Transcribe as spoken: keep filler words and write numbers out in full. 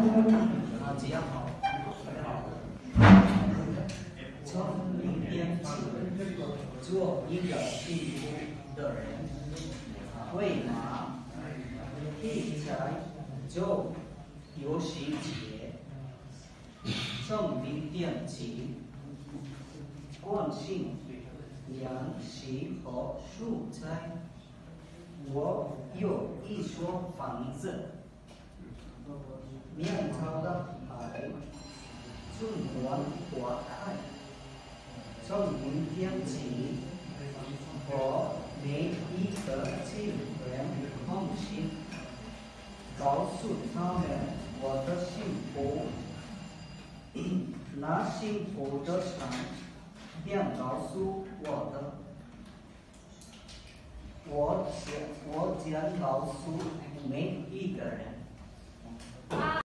啊，这样好，好。从明天起，做一个幸福的人，为嘛？听起来就游戏节，从明天起，关心粮食和蔬菜。我有一所房子，面朝的海，春暖花开。从明天起，和每一个亲人通信，告诉他们我的幸福。那幸福的神便告诉我的，我将我将告诉每一个人。